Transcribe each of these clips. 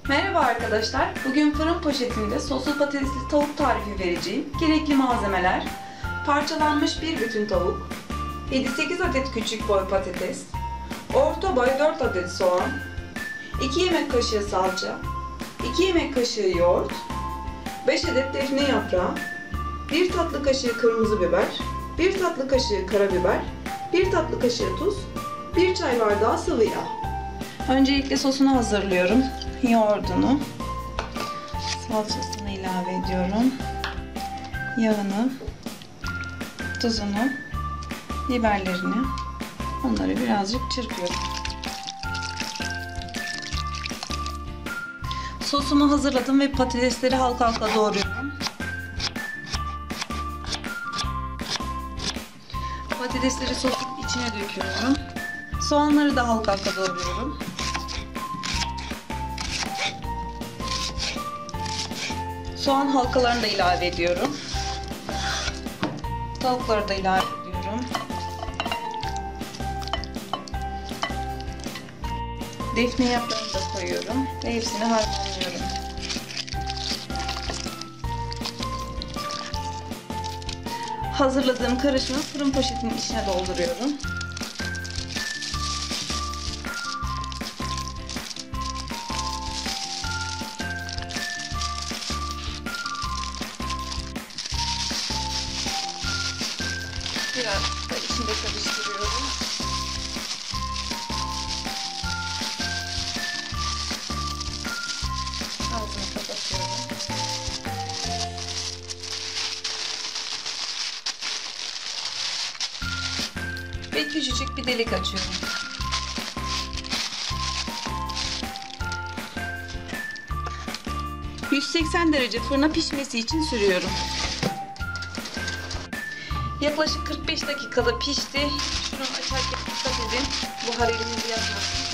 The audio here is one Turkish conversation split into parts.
Merhaba arkadaşlar. Bugün fırın poşetinde soslu patatesli tavuk tarifi vereceğim. Gerekli malzemeler: parçalanmış bir bütün tavuk, 7-8 adet küçük boy patates, orta boy 4 adet soğan, 2 yemek kaşığı salça, 2 yemek kaşığı yoğurt, 5 adet defne yaprağı, 1 tatlı kaşığı kırmızı biber, 1 tatlı kaşığı karabiber, 1 tatlı kaşığı tuz, 1 çay bardağı sıvı yağ. Öncelikle sosunu hazırlıyorum. Yoğurdunu, salçasını ilave ediyorum. Yağını, tuzunu, biberlerini. Onları birazcık çırpıyorum. Sosumu hazırladım ve patatesleri halka halka doğruyorum. Patatesleri sosun içine döküyorum. Soğanları da halka halka doğruyorum. Soğan halkalarını da ilave ediyorum. Tavukları da ilave ediyorum. Defne yaprağını da koyuyorum ve hepsini harmanlıyorum. Hazırladığım karışımı fırın poşetinin içine dolduruyorum. Biraz da içinde karıştırıyorum. Ağzını kapatıyorum. Ve küçücük bir delik açıyorum. ...180 derece fırına pişmesi için sürüyorum. Yaklaşık 45 dakikada pişti. Şunu açarken dikkat edin. Buhar elimizi yakmasın.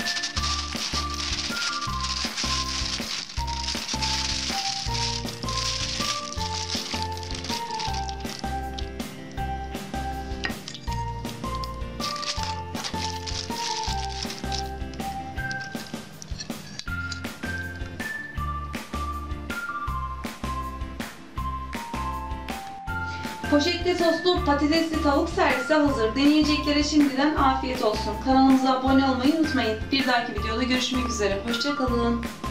Poşetli soslu patatesli tavuk servisi hazır. Deneyeceklere şimdiden afiyet olsun. Kanalımıza abone olmayı unutmayın. Bir dahaki videoda görüşmek üzere. Hoşça kalın.